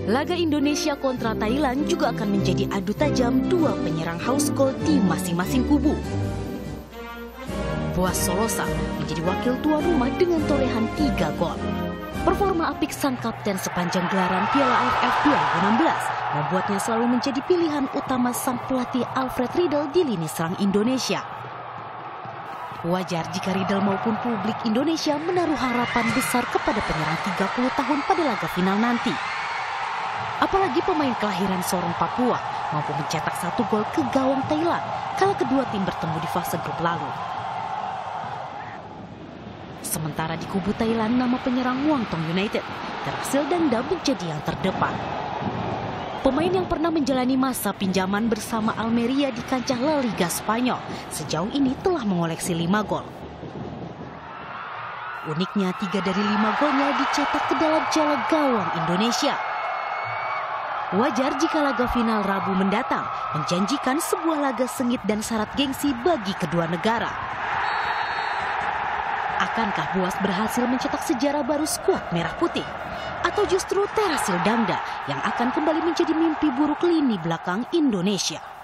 Laga Indonesia kontra Thailand juga akan menjadi adu tajam dua penyerang haus gol di masing-masing kubu. Boaz Solosa menjadi wakil tuan rumah dengan torehan 3 gol. Performa apik sang kapten sepanjang gelaran Piala AFF 2016 membuatnya selalu menjadi pilihan utama sang pelatih Alfred Riedel di lini serang Indonesia. Wajar jika Riedel maupun publik Indonesia menaruh harapan besar kepada penyerang 30 tahun pada laga final nanti. Apalagi pemain kelahiran Sorong, Papua mampu mencetak 1 gol ke gawang Thailand kala kedua tim bertemu di fase grup lalu. Sementara di kubu Thailand, nama penyerang Muangthong United berhasil Dangda menjadi yang terdepan. Pemain yang pernah menjalani masa pinjaman bersama Almeria di kancah La Liga Spanyol sejauh ini telah mengoleksi 5 gol. Uniknya 3 dari 5 golnya dicetak ke dalam jala gawang Indonesia. Wajar jika laga final Rabu mendatang menjanjikan sebuah laga sengit dan syarat gengsi bagi kedua negara. Akankah Boaz berhasil mencetak sejarah baru skuad Merah Putih? Atau justru Terasil Dangda yang akan kembali menjadi mimpi buruk lini belakang Indonesia?